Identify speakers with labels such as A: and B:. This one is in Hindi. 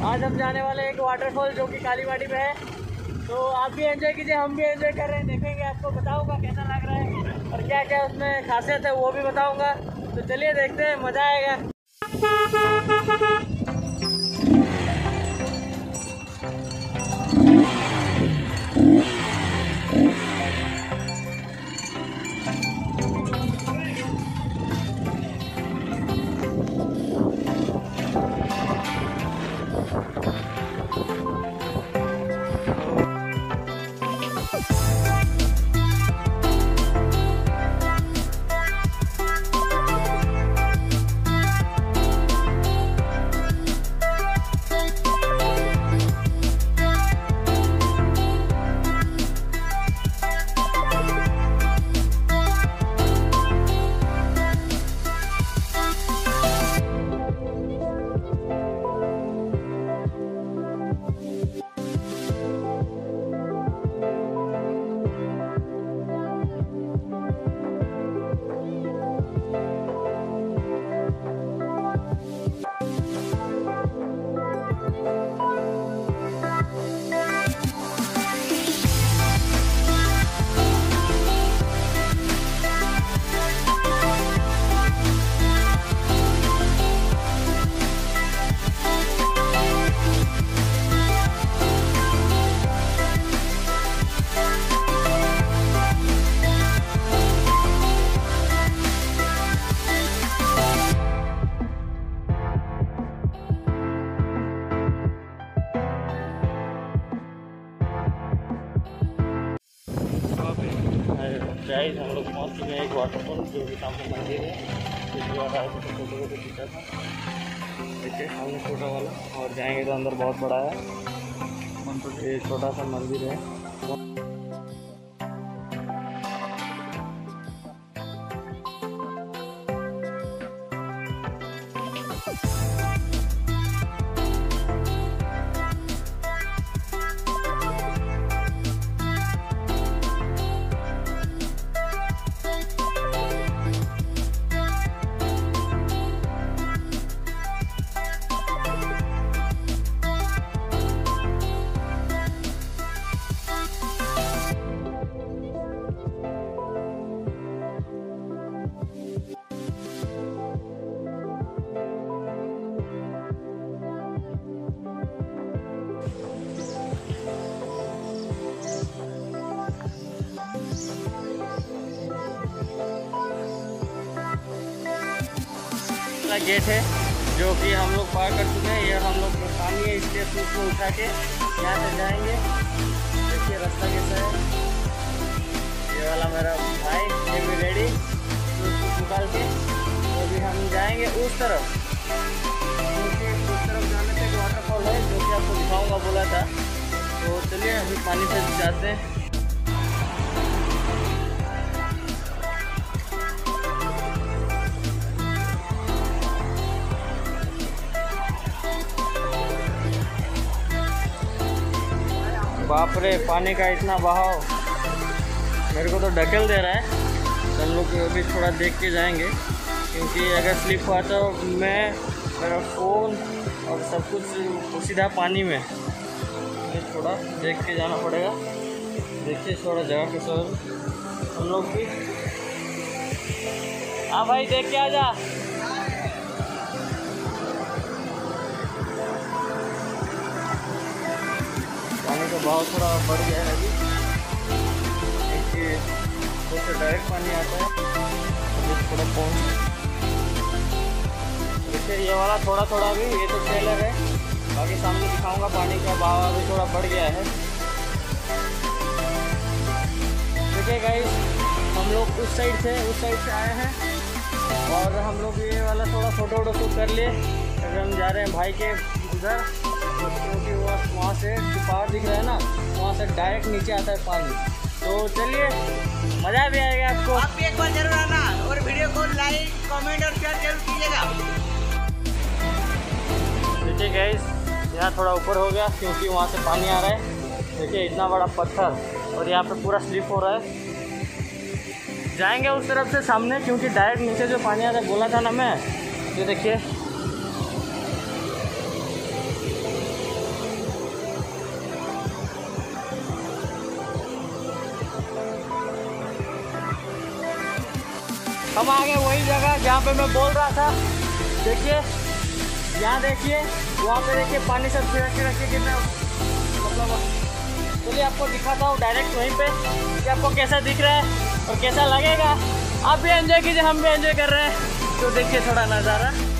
A: आज हम जाने वाले एक वाटरफॉल जो कि कालीमाटी में है। तो आप भी एंजॉय कीजिए, हम भी एंजॉय कर रहे हैं, देखेंगे, आपको बताऊंगा कैसा लग रहा है और क्या क्या उसमें खासियत है वो भी बताऊंगा। तो चलिए देखते हैं, मज़ा आएगा। गाइस हम लोग पहुँच चुके हैं एक वाटरफॉल जो कि सामने मंदिर है। पिछली बार आए थे तो फोटो को खींचा था, देखिए हमने छोटा वाला, और जाएंगे तो अंदर बहुत बड़ा है। ये छोटा सा मंदिर है। गेट है जो कि हम लोग पार कर चुके हैं। ये हम लोग पानी है, इसके सूट को उठा के यहाँ से जाएंगे। देखिए रास्ता कैसा है। ये वाला मेरा भाई ये भी रेडी, उसको निकाल के तो अभी हम जाएंगे उस तरफ, क्योंकि उस तरफ जाने से एक वाटरफॉल है जो कि आपको दिखाऊंगा बोला था। तो चलिए अभी पानी से जाते हैं। बाप रे, पानी का इतना बहाव मेरे को तो ढकेल दे रहा है। तो हम लोग अभी थोड़ा देख के जाएंगे, क्योंकि अगर स्लिप हुआ तो मेरा फ़ोन और सब कुछ सीधा पानी में। मुझे थोड़ा देख के जाना पड़ेगा। देखिए थोड़ा जगह के सर हम लोग भी। हाँ भाई देख के आ जा। पानी का बहाव थोड़ा बढ़ गया है अभी, क्योंकि उससे डायरेक्ट पानी आता है। अभी थोड़ा पहुँच, देखिए ये वाला थोड़ा थोड़ा भी, ये तो ट्रेलर है, बाकी सामने दिखाऊंगा। पानी का बहाव अभी थोड़ा बढ़ गया है। देखिए गाइस हम लोग उस साइड से आए हैं, और हम लोग ये वाला थोड़ा फोटो वोटो शूट कर लिए। अगर हम जा रहे हैं भाई के उधर, क्योंकि वो वहाँ से पहाड़ दिख रहा है ना, वहाँ से डायरेक्ट नीचे आता है पानी। तो चलिए मज़ा भी आएगा आपको।
B: आप भी एक बार जरूर आना और वीडियो को लाइक कमेंट और शेयर जरूर कीजिएगा।
A: देखिए गाइस यहाँ थोड़ा ऊपर हो गया, क्योंकि वहाँ से पानी आ रहा है। देखिए इतना बड़ा पत्थर, और यहाँ पे पूरा स्लिप हो रहा है। जाएंगे उस तरफ से सामने, क्योंकि डायरेक्ट नीचे जो पानी आता है बोला था ना मैं। ये देखिए हम आ गए वही जगह जहाँ पे मैं बोल रहा था। देखिए यहाँ देखिए, वहाँ पे देखिए पानी सब छिड़क के कितना मतलब। चलिए आपको दिखाता हूँ डायरेक्ट वहीं पे कि आपको कैसा दिख रहा है और कैसा लगेगा। आप भी एंजॉय कीजिए, हम भी एंजॉय कर रहे हैं। तो देखिए थोड़ा नज़ारा।